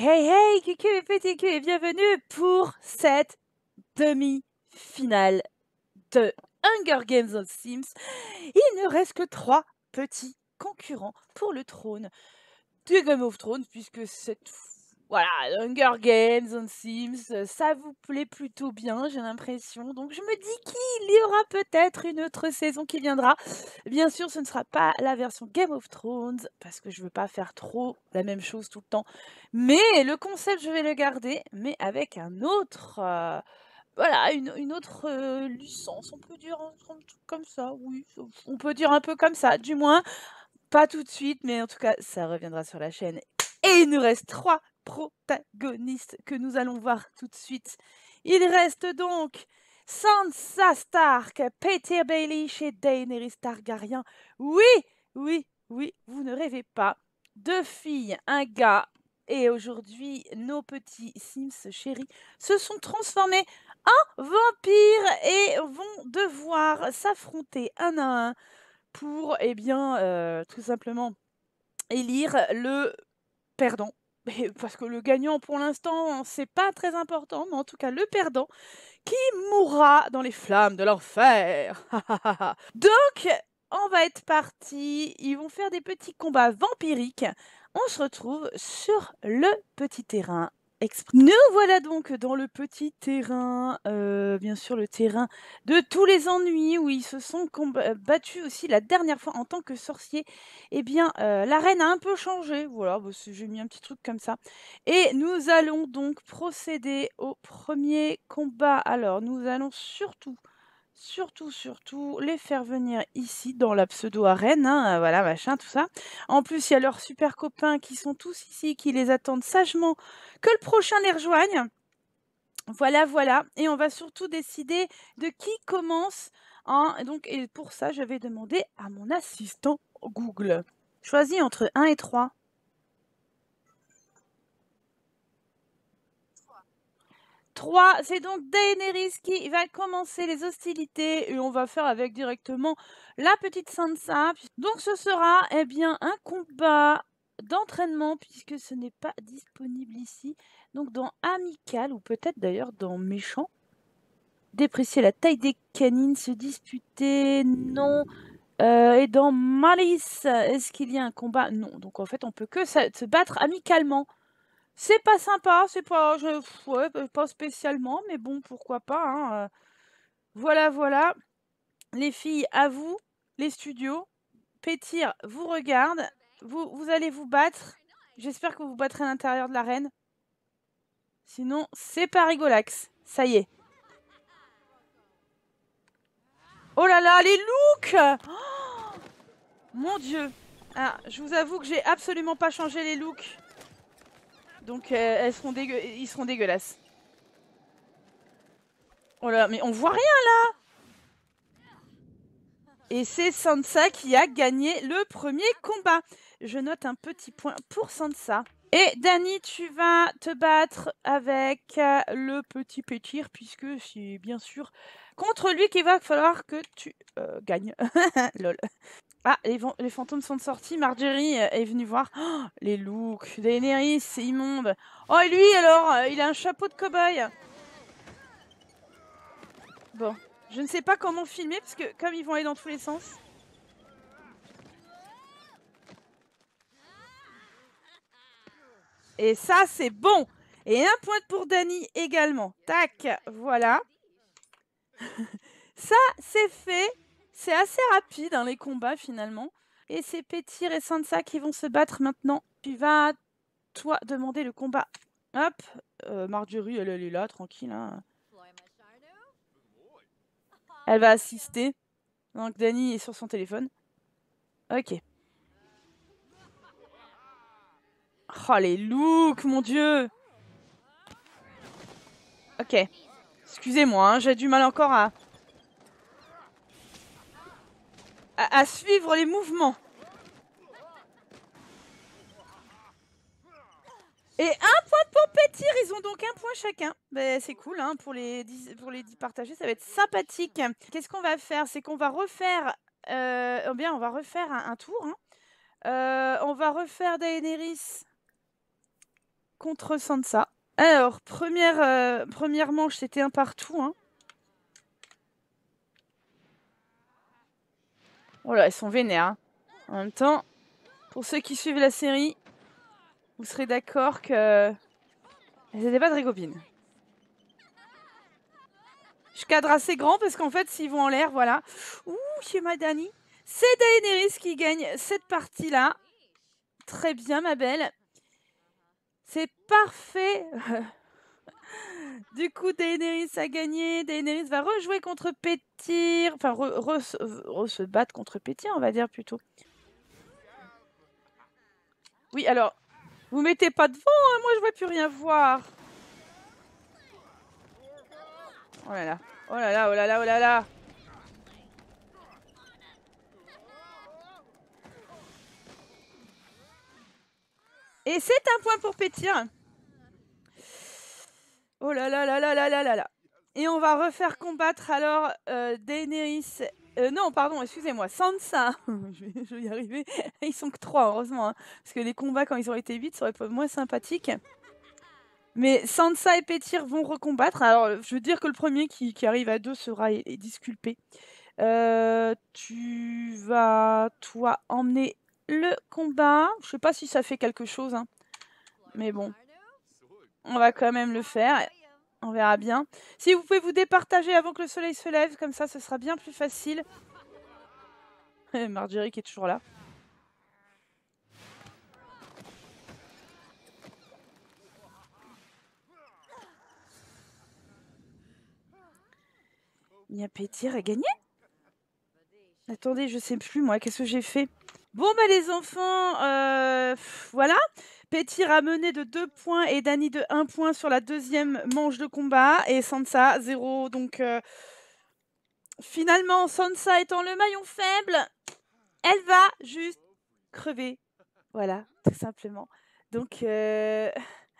hey, hey, Cucu et petit cul, et bienvenue pour cette demi-finale de Hunger Games of Sims. Il ne reste que 3 petits concurrents pour le trône de Game of Thrones, puisque voilà, Hunger Games on Sims, ça vous plaît plutôt bien, j'ai l'impression. Donc je me dis qu'il y aura peut-être une autre saison qui viendra. Bien sûr, ce ne sera pas la version Game of Thrones, parce que je veux pas faire trop la même chose tout le temps. Mais le concept, je vais le garder, mais avec un autre... voilà, une autre licence, on peut dire un truc comme ça, oui, on peut dire un peu comme ça, du moins, pas tout de suite, mais en tout cas, ça reviendra sur la chaîne. Et il nous reste 3 protagonistes que nous allons voir tout de suite. Il reste donc Sansa Stark, Petyr Baelish et Daenerys Targaryen. Oui, oui, oui, vous ne rêvez pas. 2 filles, un gars. Et aujourd'hui, nos petits Sims chéris se sont transformés en vampires et vont devoir s'affronter un à un pour, eh bien, tout simplement élire le perdant. Parce que le gagnant, pour l'instant, c'est pas très important, mais en tout cas, le perdant qui mourra dans les flammes de l'enfer. Donc, on va être parti. Ils vont faire des petits combats vampiriques. On se retrouve sur le petit terrain. Nous voilà donc dans le petit terrain, bien sûr le terrain de tous les ennuis où ils se sont battus aussi la dernière fois en tant que sorciers. Eh bien, l'arène a un peu changé, voilà, bah, j'ai mis un petit truc comme ça. Et nous allons donc procéder au premier combat. Alors, nous allons surtout les faire venir ici dans la pseudo-arène, hein, voilà, machin, tout ça. En plus, il y a leurs super copains qui sont tous ici, qui les attendent sagement que le prochain les rejoigne. Voilà, voilà. Et on va surtout décider de qui commence. Hein. Et pour ça, je vais demander à mon assistant Google. Choisis entre 1 et 3. 3, c'est donc Daenerys qui va commencer les hostilités et on va faire avec directement la petite Sansa. Donc ce sera eh bien un combat d'entraînement puisque ce n'est pas disponible ici. Donc dans amical ou peut-être d'ailleurs dans méchant. Déprécier la taille des canines, se disputer, non. Et dans malice, est-ce qu'il y a un combat? Non. Donc en fait on peut que se battre amicalement. C'est pas sympa, c'est pas, ouais, pas spécialement, mais bon, pourquoi pas. Hein. Voilà, voilà. Les filles, à vous, les studios. Petyr vous regarde. Vous allez vous battre. J'espère que vous vous battrez à l'intérieur de l'arène. Sinon, c'est pas rigolax. Ça y est. Oh là là, les looks! Oh, mon Dieu. Ah, je vous avoue que j'ai absolument pas changé les looks. Donc, ils seront dégueulasses. Oh là, mais on voit rien là! Et c'est Sansa qui a gagné le premier combat. Je note un petit point pour Sansa. Et Dany, tu vas te battre avec le petit Petyr, puisque c'est bien sûr contre lui qu'il va falloir que tu gagnes. Lol. Ah, les fantômes sont sortis. Marjorie est venue voir. Oh, les looks. Daenerys, c'est immonde. Oh, et lui alors, il a un chapeau de cow-boy. Bon, je ne sais pas comment filmer, parce que comme ils vont aller dans tous les sens. Et ça, c'est bon. Et un point pour Dany également. Tac, voilà. Ça, c'est fait. C'est assez rapide, hein, les combats, finalement. Et c'est Petyr et Sansa qui vont se battre maintenant. Tu vas, toi, demander le combat. Hop. Marjorie, elle est là, tranquille. Hein. Elle va assister. Donc, Dany est sur son téléphone. Ok. Oh, les looks, mon Dieu. Ok. Excusez-moi, hein, j'ai du mal encore à suivre les mouvements. Et un point pour Petyr, ils ont donc un point chacun. Ben, c'est cool, hein, pour les 10 partager, ça va être sympathique. Qu'est-ce qu'on va faire? C'est qu'on va refaire, bien, on va refaire un tour. Hein. On va refaire Daenerys contre Sansa. Alors, première manche, c'était un partout. Hein. Oh là, elles sont vénères. Hein. En même temps, pour ceux qui suivent la série, vous serez d'accord que elles n'étaient pas très copines. Je cadre assez grand parce qu'en fait, s'ils vont en l'air, voilà. Ouh, chez ma Dani. C'est Daenerys qui gagne cette partie-là. Très bien, ma belle. C'est parfait. Du coup, Daenerys a gagné. Daenerys va rejouer contre Pétyr. Enfin, se battre contre Pétyr, on va dire plutôt. Oui, alors, vous mettez pas devant, hein, moi je vois plus rien voir. Oh là là, oh là là, oh là là, oh là là. Et c'est un point pour Pétyr. Oh là là là là là là là là. Et on va refaire combattre alors Daenerys. Non, pardon, excusez-moi, Sansa. je vais y arriver. Ils sont que 3, heureusement. Hein, parce que les combats, quand ils auraient été 8, ça aurait été moins sympathique. Mais Sansa et Pétyr vont recombattre. Alors, je veux dire que le premier qui arrive à 2 sera disculpé. Tu vas, toi, emmener le combat. Je sais pas si ça fait quelque chose. Hein. Mais bon, on va quand même le faire. On verra bien. Si vous pouvez vous départager avant que le soleil se lève, comme ça, ce sera bien plus facile. Marjorie qui est toujours là. Nia Pétyr a gagné? Attendez, je sais plus moi, qu'est-ce que j'ai fait? Bon bah les enfants, voilà. Pétyr a mené de 2 points et Dany de 1 point sur la deuxième manche de combat. Et Sansa, 0. Donc finalement, Sansa étant le maillon faible, elle va juste crever. Voilà, tout simplement. Donc voilà,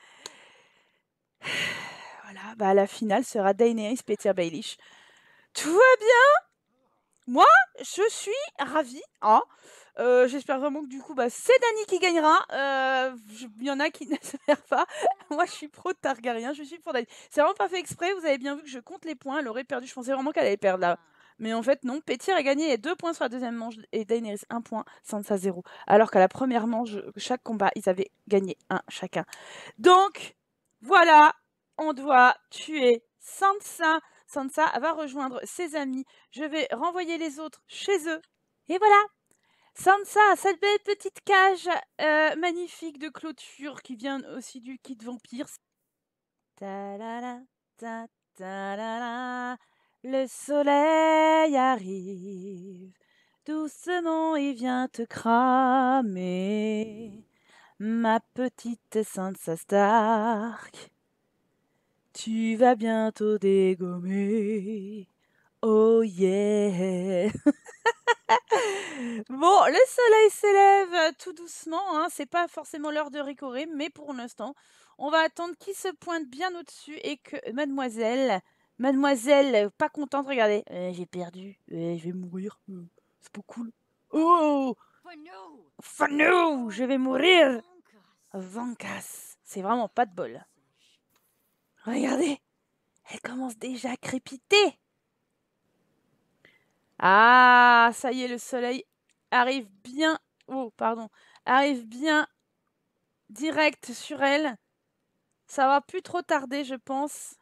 bah la finale sera Daenerys Pétyr Baelish. Tout va bien. Moi, je suis ravie. Hein. J'espère vraiment que du coup, bah, c'est Dany qui gagnera. Il y en a qui ne s'espèrent pas. Moi, je suis pro Targaryen. Je suis pour Dany. C'est vraiment pas fait exprès. Vous avez bien vu que je compte les points. Elle aurait perdu. Je pensais vraiment qu'elle allait perdre là. Mais en fait, non. Pétyr a gagné 2 points sur la deuxième manche et Daenerys 1 point, Sansa 0. Alors qu'à la première manche, chaque combat, ils avaient gagné 1 chacun. Donc, voilà. On doit tuer Sansa. Sansa va rejoindre ses amis. Je vais renvoyer les autres chez eux. Et voilà. Sansa, cette belle petite cage magnifique de clôture qui vient aussi du kit vampire. Ta-la-la, ta-ta-la-la. Le soleil arrive. Doucement, il vient te cramer. Ma petite Sansa Stark. Tu vas bientôt dégommer. Oh yeah. Bon, le soleil s'élève tout doucement. Hein. C'est pas forcément l'heure de récorer, mais pour l'instant, on va attendre qu'il se pointe bien au-dessus et que mademoiselle, pas contente, regardez. J'ai perdu. Je vais mourir. C'est pas cool. Oh! Fanou! Je vais mourir. Vancas. C'est vraiment pas de bol. Regardez. Elle commence déjà à crépiter. Ah, ça y est, le soleil arrive bien. Oh, pardon. Arrive bien direct sur elle. Ça va plus trop tarder, je pense.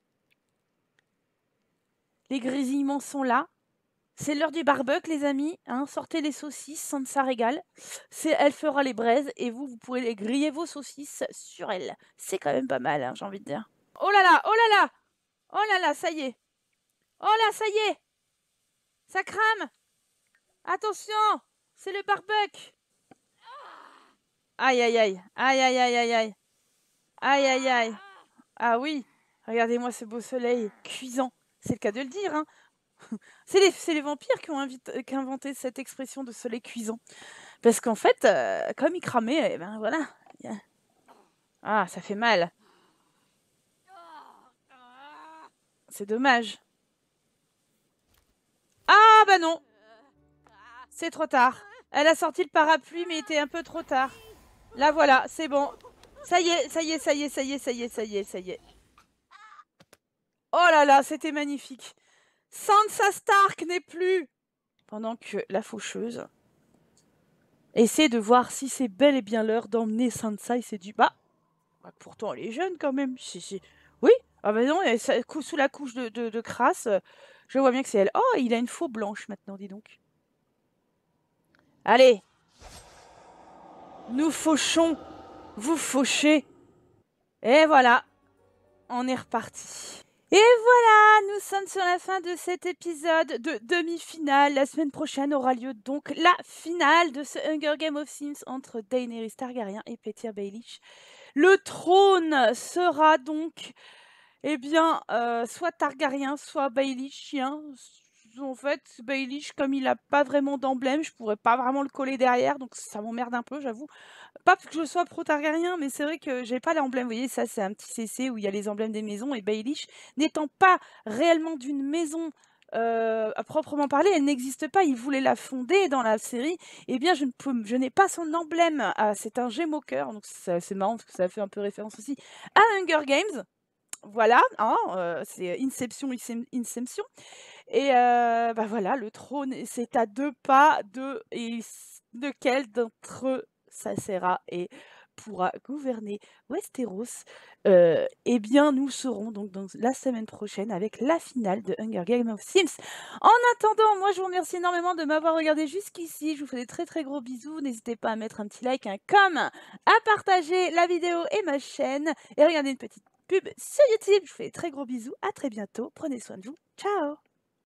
Les grésillements sont là. C'est l'heure du barbecue, les amis. Hein, sortez les saucisses, Sansa régale. Elle fera les braises et vous pourrez les griller vos saucisses sur elle. C'est quand même pas mal, hein, j'ai envie de dire. Oh là là, oh là là, oh là là, ça y est. Oh là, ça y est. Ça crame. Attention, c'est le barbecue. Aïe, aïe, aïe. Aïe, aïe, aïe, aïe, aïe. Aïe, aïe, aïe. Ah oui, regardez-moi ce beau soleil cuisant. C'est le cas de le dire. Hein. C'est les vampires qui ont inventé cette expression de soleil cuisant. Parce qu'en fait, comme il cramait, eh ben voilà. Ah, ça fait mal. C'est dommage. Ah bah non. C'est trop tard. Elle a sorti le parapluie, mais il était un peu trop tard. Là voilà, c'est bon. Ça y est, ça y est, ça y est, ça y est, ça y est, ça y est, ça y est. Oh là là, c'était magnifique. Sansa Stark n'est plus. Pendant que la faucheuse essaie de voir si c'est bel et bien l'heure d'emmener Sansa, il s'est dit, bah, pourtant elle est jeune quand même. Oui, ah bah non, sous la couche de crasse, je vois bien que c'est elle. Oh, il a une faux blanche maintenant, dis donc. Allez, nous fauchons, vous fauchez. Et voilà, on est reparti. Et voilà, nous sommes sur la fin de cet épisode de demi-finale. La semaine prochaine aura lieu donc la finale de ce Hunger Game of Sims entre Daenerys Targaryen et Petyr Baelish. Le trône sera donc, eh bien, soit Targaryen, soit Baelishien. En fait, Baelish, comme il n'a pas vraiment d'emblème, je pourrais pas vraiment le coller derrière, donc ça m'emmerde un peu, j'avoue. Pas que je sois pro-Targaryen, mais c'est vrai que j'ai pas l'emblème. Vous voyez, ça, c'est un petit CC où il y a les emblèmes des maisons. Et Baelish, n'étant pas réellement d'une maison à proprement parler, elle n'existe pas. Il voulait la fonder dans la série. Eh bien, je n'ai pas son emblème. Ah, c'est un Gémeaux cœur. Donc, c'est marrant parce que ça fait un peu référence aussi à Hunger Games. Voilà, hein, c'est Inception. Et bah voilà, le trône, c'est à 2 pas de et lequel d'entre eux ça sera et pourra gouverner Westeros. Eh bien, nous serons donc dans la semaine prochaine avec la finale de Hunger Games of Sims. En attendant, moi, je vous remercie énormément de m'avoir regardé jusqu'ici. Je vous fais des très, très gros bisous. N'hésitez pas à mettre un petit like, un com, à partager la vidéo et ma chaîne et regarder une petite pub sur YouTube. Je vous fais des très gros bisous. À très bientôt. Prenez soin de vous. Ciao!